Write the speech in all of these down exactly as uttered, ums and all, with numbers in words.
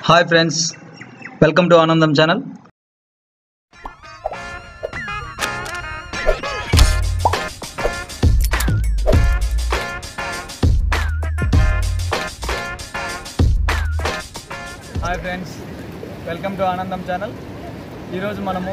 Hi friends, welcome to Anandam channel. Hi friends, welcome to Anandam channel. ఈరోజు మనము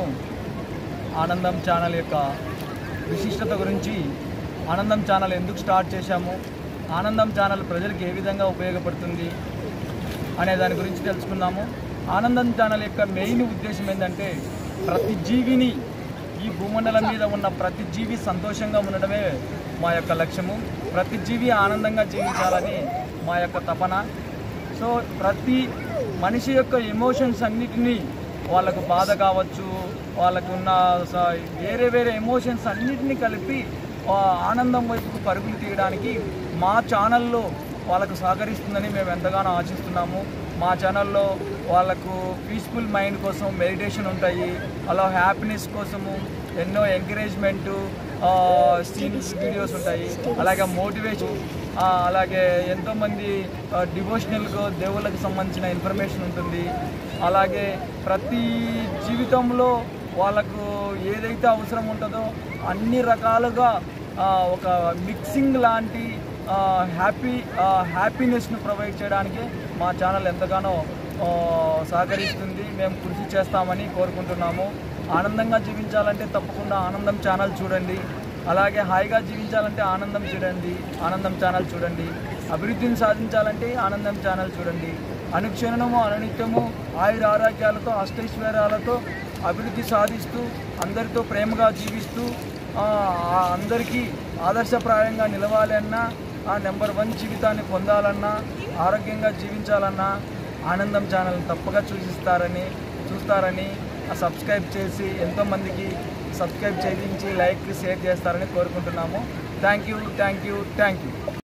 ఆనందం channel యొక్క విశిష్టత గురించి, ఆనందం ఛానల్ ఎందుకు స్టార్ట్ చేశాము, ఆనందం ఛానల్ ప్రజలకు ఏ విధంగా ఉపయోగపడుతుంది అనే దాని గురించి తెలుసుకుందాము. ఆనందం ఛానల్ యొక్క మెయిన్ ఉద్దేశం ఏంటంటే, ప్రతి జీవిని, ఈ భూమండలం మీద ఉన్న ప్రతి జీవి సంతోషంగా ఉండడమే మా యొక్క లక్ష్యము. ప్రతి జీవి ఆనందంగా జీవించాలని మా యొక్క తపన. సో ప్రతి మనిషి యొక్క ఎమోషన్స్ అన్నిటినీ, వాళ్ళకు బాధ కావచ్చు, వాళ్ళకు ఉన్న వేరే వేరే ఎమోషన్స్ అన్నిటినీ కలిపి ఆనందం వైపుకు పరుగులు తీయడానికి మా ఛానల్లో వాళ్ళకు సహకరిస్తుందని మేము ఎంతగానో ఆశిస్తున్నాము. మా ఛానల్లో వాళ్ళకు పీస్ఫుల్ మైండ్ కోసం మెడిటేషన్ ఉంటాయి, అలా హ్యాపీనెస్ కోసము ఎన్నో ఎంకరేజ్మెంటు సీన్స్ వీడియోస్ ఉంటాయి, అలాగే మోటివేషన్, అలాగే ఎంతోమంది డివోషనల్గా దేవుళ్ళకి సంబంధించిన ఇన్ఫర్మేషన్ ఉంటుంది. అలాగే ప్రతి జీవితంలో వాళ్ళకు ఏదైతే అవసరం ఉంటుందో అన్ని రకాలుగా ఒక మిక్సింగ్ లాంటి హ్యాపీ హ్యాపీనెస్ను ప్రొవైడ్ చేయడానికి మా ఛానల్ ఎంతగానో సహకరిస్తుంది. మేము కృషి చేస్తామని కోరుకుంటున్నాము. ఆనందంగా జీవించాలంటే తప్పకుండా ఆనందం ఛానల్ చూడండి. అలాగే హాయిగా జీవించాలంటే ఆనందం చూడండి, ఆనందం ఛానల్ చూడండి. అభివృద్ధిని సాధించాలంటే ఆనందం ఛానల్ చూడండి. అనుక్షణము అనునిత్యము ఆయుర ఆరోగ్యాలతో అష్టైశ్వర్యాలతో అభివృద్ధి సాధిస్తూ, అందరితో ప్రేమగా జీవిస్తూ, అందరికీ ఆదర్శప్రాయంగా నిలవాలన్నా, ఆ నెంబర్ వన్ జీవితాన్ని పొందాలన్నా, ఆరోగ్యంగా జీవించాలన్నా ఆనందం ఛానల్ తప్పగా చూసిస్తారని చూస్తారని సబ్స్క్రైబ్ చేసి ఎంతోమందికి సబ్స్క్రైబ్ చేయించి లైక్ షేర్ చేస్తారని కోరుకుంటున్నాము. Thank you thank you thank you